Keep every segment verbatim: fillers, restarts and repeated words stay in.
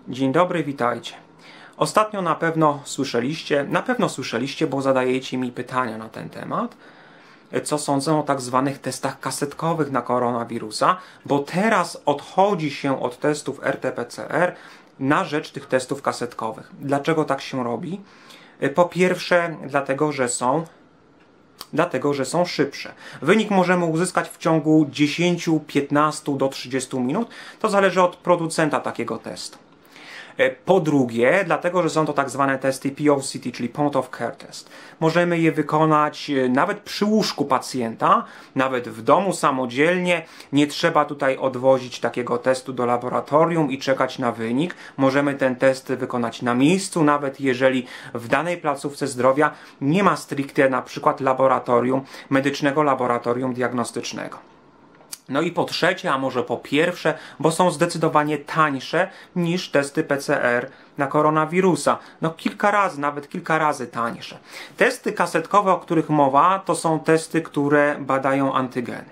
Dzień dobry, witajcie. Ostatnio na pewno słyszeliście, na pewno słyszeliście, bo zadajecie mi pytania na ten temat, co sądzę o tak zwanych testach kasetkowych na koronawirusa, bo teraz odchodzi się od testów R T P C R na rzecz tych testów kasetkowych. Dlaczego tak się robi? Po pierwsze, dlatego, że są Dlatego, że są szybsze. Wynik możemy uzyskać w ciągu dziesięciu, piętnastu do trzydziestu minut. To zależy od producenta takiego testu. Po drugie, dlatego, że są to tak zwane testy P O C T, czyli Point of Care Test. Możemy je wykonać nawet przy łóżku pacjenta, nawet w domu samodzielnie. Nie trzeba tutaj odwozić takiego testu do laboratorium i czekać na wynik. Możemy ten test wykonać na miejscu, nawet jeżeli w danej placówce zdrowia nie ma stricte na przykład laboratorium, medycznego laboratorium diagnostycznego. No i po trzecie, a może po pierwsze, bo są zdecydowanie tańsze niż testy P C R na koronawirusa. No kilka razy, nawet kilka razy tańsze. Testy kasetkowe, o których mowa, to są testy, które badają antygeny.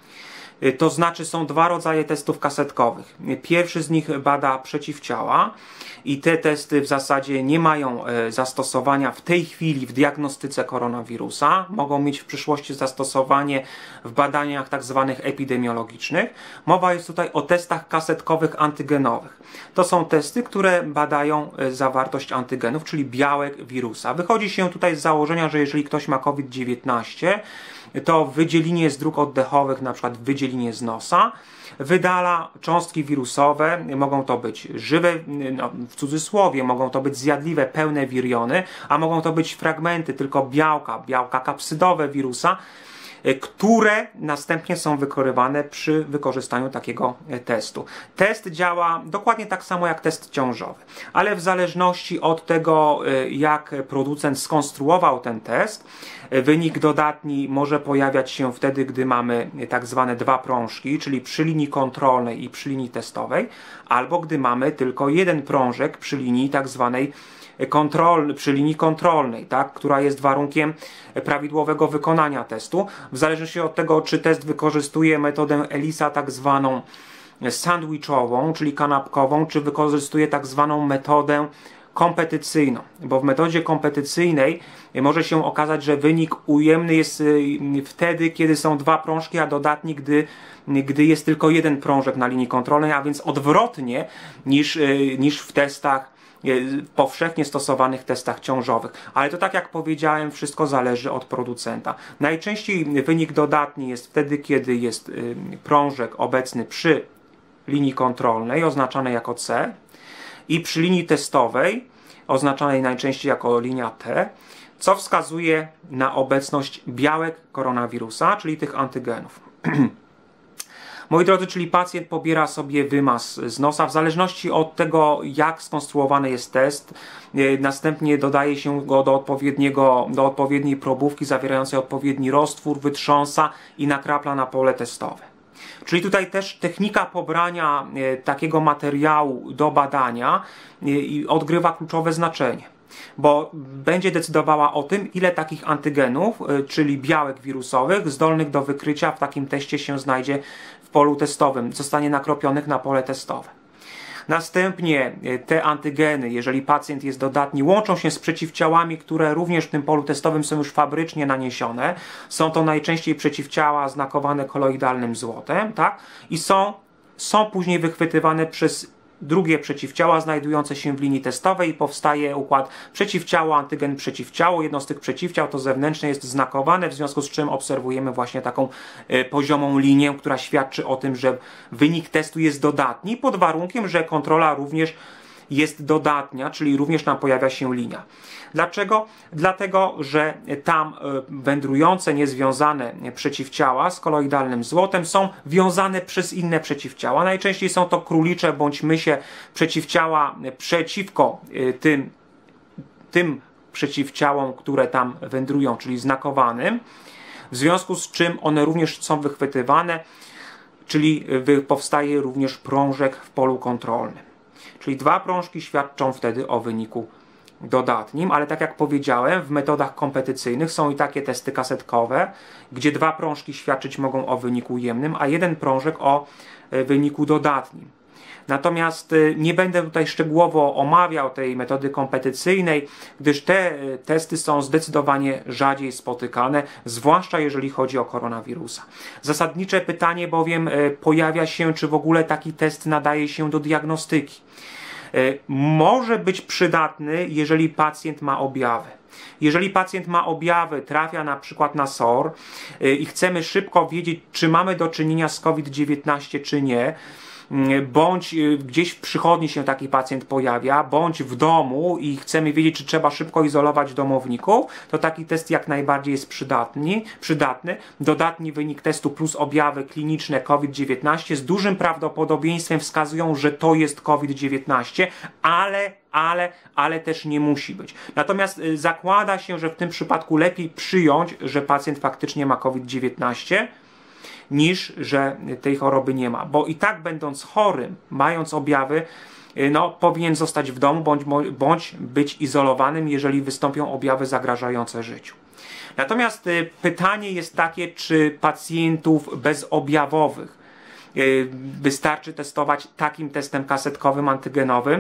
To znaczy są dwa rodzaje testów kasetkowych. Pierwszy z nich bada przeciwciała i te testy w zasadzie nie mają zastosowania w tej chwili w diagnostyce koronawirusa. Mogą mieć w przyszłości zastosowanie w badaniach tak zwanych epidemiologicznych. Mowa jest tutaj o testach kasetkowych antygenowych. To są testy, które badają zawartość antygenów, czyli białek wirusa. Wychodzi się tutaj z założenia, że jeżeli ktoś ma COVID dziewiętnaście, to wydzielinie z dróg oddechowych, na przykład wydzielinie z nosa, wydala cząstki wirusowe, mogą to być żywe, no, w cudzysłowie, mogą to być zjadliwe, pełne wiriony, a mogą to być fragmenty tylko białka, białka kapsydowe wirusa, które następnie są wykonywane przy wykorzystaniu takiego testu. Test działa dokładnie tak samo jak test ciążowy, ale w zależności od tego, jak producent skonstruował ten test, wynik dodatni może pojawiać się wtedy, gdy mamy tak zwane dwa prążki, czyli przy linii kontrolnej i przy linii testowej, albo gdy mamy tylko jeden prążek przy linii tak zwanej kontrolny, przy linii kontrolnej, tak, która jest warunkiem prawidłowego wykonania testu. W zależności od tego, czy test wykorzystuje metodę ELISA tak zwaną sandwichową, czyli kanapkową, czy wykorzystuje tak zwaną metodę kompetycyjną, bo w metodzie kompetycyjnej może się okazać, że wynik ujemny jest wtedy, kiedy są dwa prążki, a dodatni, gdy, gdy jest tylko jeden prążek na linii kontrolnej, a więc odwrotnie niż, niż w testach powszechnie stosowanych testach ciążowych. Ale to tak jak powiedziałem, wszystko zależy od producenta. Najczęściej wynik dodatni jest wtedy, kiedy jest prążek obecny przy linii kontrolnej, oznaczanej jako C, i przy linii testowej, oznaczanej najczęściej jako linia T, co wskazuje na obecność białek koronawirusa, czyli tych antygenów. Moi drodzy, czyli pacjent pobiera sobie wymaz z nosa, w zależności od tego, jak skonstruowany jest test. Następnie dodaje się go do, odpowiedniego, do odpowiedniej probówki zawierającej odpowiedni roztwór, wytrząsa i nakrapla na pole testowe. Czyli tutaj też technika pobrania takiego materiału do badania odgrywa kluczowe znaczenie, bo będzie decydowała o tym, ile takich antygenów, czyli białek wirusowych, zdolnych do wykrycia w takim teście się znajdzie w polu testowym, zostanie nakropionych na pole testowe. Następnie te antygeny, jeżeli pacjent jest dodatni, łączą się z przeciwciałami, które również w tym polu testowym są już fabrycznie naniesione. Są to najczęściej przeciwciała znakowane koloidalnym złotem, tak? I są, są później wychwytywane przez drugie przeciwciała znajdujące się w linii testowej i powstaje układ przeciwciało, antygen, przeciwciało. Jedno z tych przeciwciał, to zewnętrzne, jest znakowane, w związku z czym obserwujemy właśnie taką y, poziomą linię, która świadczy o tym, że wynik testu jest dodatni, pod warunkiem, że kontrola również jest dodatnia, czyli również nam pojawia się linia. Dlaczego? Dlatego, że tam wędrujące, niezwiązane przeciwciała z koloidalnym złotem są wiązane przez inne przeciwciała. Najczęściej są to królicze bądź mysie przeciwciała przeciwko tym, tym przeciwciałom, które tam wędrują, czyli znakowanym, w związku z czym one również są wychwytywane, czyli powstaje również prążek w polu kontrolnym. Czyli dwa prążki świadczą wtedy o wyniku dodatnim, ale tak jak powiedziałem, w metodach kompetycyjnych są i takie testy kasetkowe, gdzie dwa prążki świadczyć mogą o wyniku ujemnym, a jeden prążek o wyniku dodatnim. Natomiast nie będę tutaj szczegółowo omawiał tej metody kompetycyjnej, gdyż te testy są zdecydowanie rzadziej spotykane, zwłaszcza jeżeli chodzi o koronawirusa. Zasadnicze pytanie bowiem pojawia się, czy w ogóle taki test nadaje się do diagnostyki. Może być przydatny, jeżeli pacjent ma objawy. Jeżeli pacjent ma objawy, trafia na przykład na S O R i chcemy szybko wiedzieć, czy mamy do czynienia z COVID dziewiętnaście, czy nie, bądź gdzieś w przychodni się taki pacjent pojawia, bądź w domu i chcemy wiedzieć, czy trzeba szybko izolować domowników, to taki test jak najbardziej jest przydatny. przydatny. Dodatni wynik testu plus objawy kliniczne COVID dziewiętnaście z dużym prawdopodobieństwem wskazują, że to jest COVID dziewiętnaście, ale ale, ale też nie musi być. Natomiast y, zakłada się, że w tym przypadku lepiej przyjąć, że pacjent faktycznie ma COVID dziewiętnaście, niż że tej choroby nie ma. Bo i tak będąc chorym, mając objawy, no, powinien zostać w domu bądź, bądź być izolowanym, jeżeli wystąpią objawy zagrażające życiu. Natomiast y, pytanie jest takie, czy pacjentów bezobjawowych y, wystarczy testować takim testem kasetkowym antygenowym?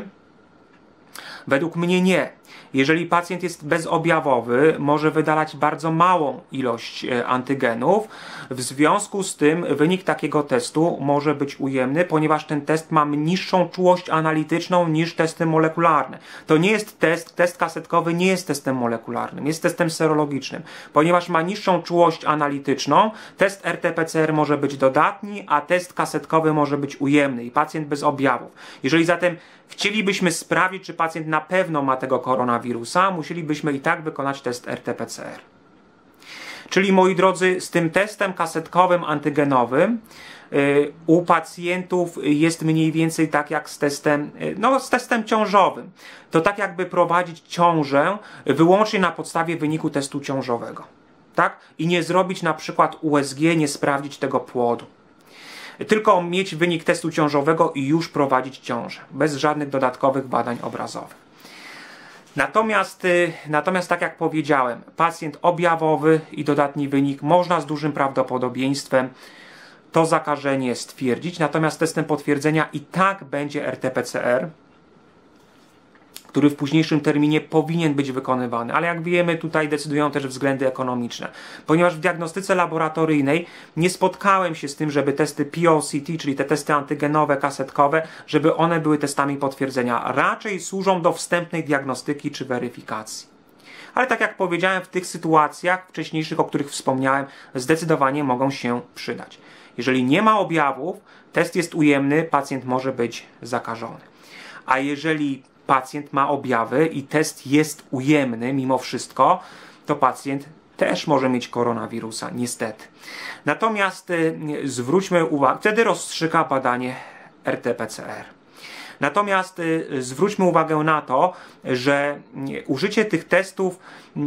Według mnie nie. Jeżeli pacjent jest bezobjawowy, może wydalać bardzo małą ilość antygenów. W związku z tym wynik takiego testu może być ujemny, ponieważ ten test ma niższą czułość analityczną niż testy molekularne. To nie jest test, test kasetkowy nie jest testem molekularnym, jest testem serologicznym. Ponieważ ma niższą czułość analityczną, test R T P C R może być dodatni, a test kasetkowy może być ujemny i pacjent bez objawów. Jeżeli zatem chcielibyśmy sprawdzić, czy pacjent na pewno ma tego koronawirusa, musielibyśmy i tak wykonać test R T P C R. Czyli, moi drodzy, z tym testem kasetkowym antygenowym yy, u pacjentów jest mniej więcej tak jak z testem, yy, no, z testem ciążowym. To tak jakby prowadzić ciążę wyłącznie na podstawie wyniku testu ciążowego. Tak? I nie zrobić na przykład U S G, nie sprawdzić tego płodu. Tylko mieć wynik testu ciążowego i już prowadzić ciążę, bez żadnych dodatkowych badań obrazowych. Natomiast, natomiast tak jak powiedziałem, pacjent objawowy i dodatni wynik można z dużym prawdopodobieństwem to zakażenie stwierdzić, natomiast testem potwierdzenia i tak będzie R T P C R, który w późniejszym terminie powinien być wykonywany, ale jak wiemy, tutaj decydują też względy ekonomiczne. Ponieważ w diagnostyce laboratoryjnej nie spotkałem się z tym, żeby testy P O C T, czyli te testy antygenowe, kasetkowe, żeby one były testami potwierdzenia. Raczej służą do wstępnej diagnostyki czy weryfikacji. Ale tak jak powiedziałem, w tych sytuacjach wcześniejszych, o których wspomniałem, zdecydowanie mogą się przydać. Jeżeli nie ma objawów, test jest ujemny, pacjent może być zakażony. A jeżeli pacjent ma objawy i test jest ujemny mimo wszystko, to pacjent też może mieć koronawirusa, niestety. Natomiast y, zwróćmy uwagę, wtedy rozstrzyga badanie R T P C R. Natomiast y, zwróćmy uwagę na to, że y, użycie tych testów y,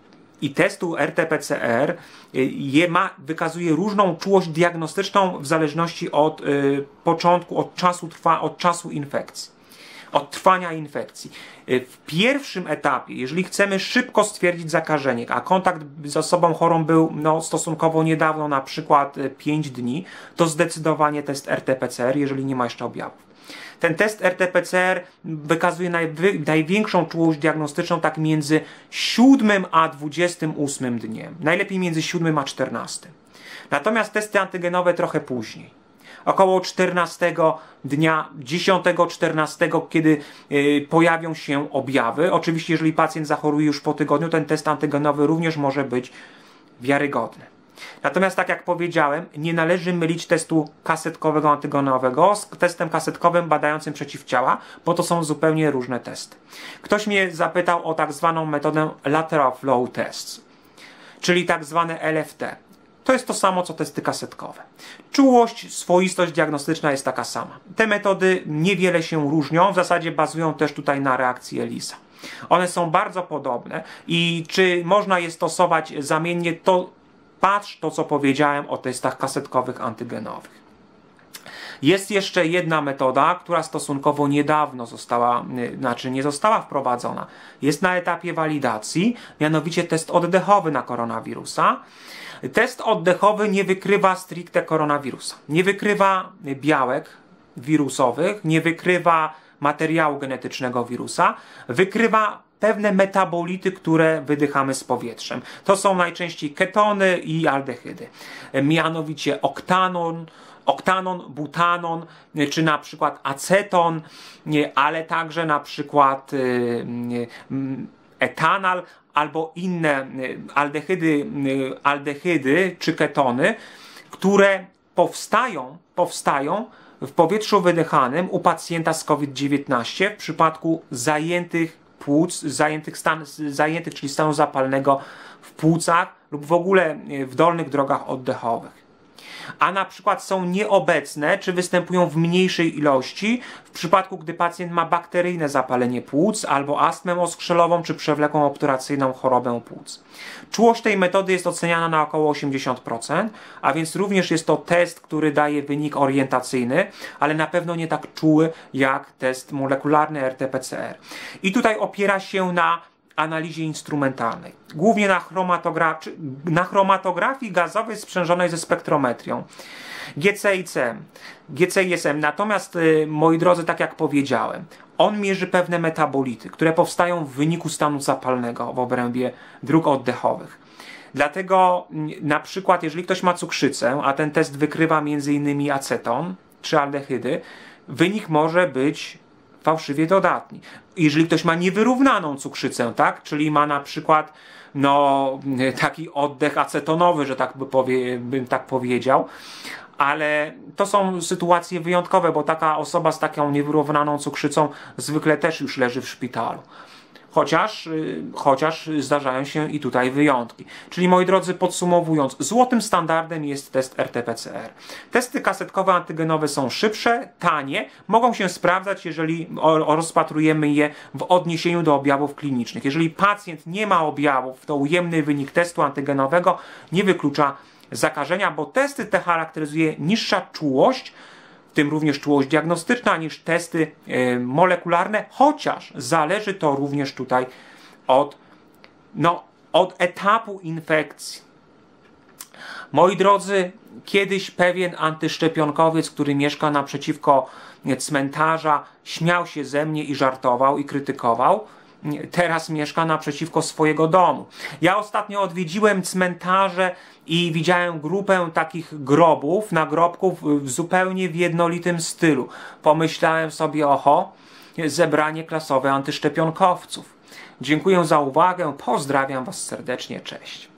i testu R T P C R je ma, wykazuje różną czułość diagnostyczną w zależności od y, początku, od czasu trwa, od czasu infekcji. Od trwania infekcji. W pierwszym etapie, jeżeli chcemy szybko stwierdzić zakażenie, a kontakt z osobą chorą był no, stosunkowo niedawno, na przykład pięć dni, to zdecydowanie test R T P C R, jeżeli nie ma jeszcze objawów. Ten test R T P C R wykazuje najwy, największą czułość diagnostyczną tak między siódmym a dwudziestym ósmym dniem. Najlepiej między siódmym a czternastym. Natomiast testy antygenowe trochę później. Około czternastego dnia, dziesiątego, czternastego, kiedy y, pojawią się objawy. Oczywiście, jeżeli pacjent zachoruje już po tygodniu, ten test antygenowy również może być wiarygodny. Natomiast, tak jak powiedziałem, nie należy mylić testu kasetkowego antygenowego z testem kasetkowym badającym przeciwciała, bo to są zupełnie różne testy. Ktoś mnie zapytał o tak zwaną metodę Lateral Flow Tests, czyli tak zwane L F T. To jest to samo, co testy kasetkowe. Czułość, swoistość diagnostyczna jest taka sama. Te metody niewiele się różnią, w zasadzie bazują też tutaj na reakcji ELISA. One są bardzo podobne i czy można je stosować zamiennie, to patrz to, co powiedziałem o testach kasetkowych antygenowych. Jest jeszcze jedna metoda, która stosunkowo niedawno została, znaczy nie została wprowadzona. Jest na etapie walidacji, mianowicie test oddechowy na koronawirusa. Test oddechowy nie wykrywa stricte koronawirusa. Nie wykrywa białek wirusowych, nie wykrywa materiału genetycznego wirusa, wykrywa pewne metabolity, które wydychamy z powietrzem. To są najczęściej ketony i aldehydy. Mianowicie oktanon, oktanon, butanon, czy na przykład aceton, ale także na przykład etanal albo inne aldehydy, aldehydy czy ketony, które powstają, powstają w powietrzu wydychanym u pacjenta z COVID dziewiętnaście w przypadku zajętych płuc, zajętych, stan, zajętych, czyli stanu zapalnego w płucach lub w ogóle w dolnych drogach oddechowych. A na przykład są nieobecne, czy występują w mniejszej ilości w przypadku, gdy pacjent ma bakteryjne zapalenie płuc albo astmę oskrzelową, czy przewlekłą obturacyjną chorobę płuc. Czułość tej metody jest oceniana na około osiemdziesiąt procent, a więc również jest to test, który daje wynik orientacyjny, ale na pewno nie tak czuły jak test molekularny R T P C R. I tutaj opiera się na analizie instrumentalnej, głównie na, chromatogra na chromatografii gazowej sprzężonej ze spektrometrią. G C I C M, G C I S M. Natomiast, y, moi drodzy, tak jak powiedziałem, on mierzy pewne metabolity, które powstają w wyniku stanu zapalnego w obrębie dróg oddechowych. Dlatego na przykład, jeżeli ktoś ma cukrzycę, a ten test wykrywa między innymi aceton czy aldehydy, wynik może być fałszywie dodatni. Jeżeli ktoś ma niewyrównaną cukrzycę, tak, czyli ma na przykład no, taki oddech acetonowy, że tak by powie, bym tak powiedział, ale to są sytuacje wyjątkowe, bo taka osoba z taką niewyrównaną cukrzycą zwykle też już leży w szpitalu. Chociaż, chociaż zdarzają się i tutaj wyjątki. Czyli, moi drodzy, podsumowując, złotym standardem jest test R T P C R. Testy kasetkowe antygenowe są szybsze, tanie, mogą się sprawdzać, jeżeli rozpatrujemy je w odniesieniu do objawów klinicznych. Jeżeli pacjent nie ma objawów, to ujemny wynik testu antygenowego nie wyklucza zakażenia, bo testy te charakteryzuje niższa czułość, w tym również czułość diagnostyczna, niż testy y, molekularne, chociaż zależy to również tutaj od, no, od etapu infekcji. Moi drodzy, kiedyś pewien antyszczepionkowiec, który mieszka naprzeciwko cmentarza, śmiał się ze mnie i żartował i krytykował. Teraz mieszka naprzeciwko swojego domu. Ja ostatnio odwiedziłem cmentarze i widziałem grupę takich grobów, nagrobków w zupełnie w jednolitym stylu. Pomyślałem sobie, oho, zebranie klasowe antyszczepionkowców. Dziękuję za uwagę, pozdrawiam Was serdecznie, cześć.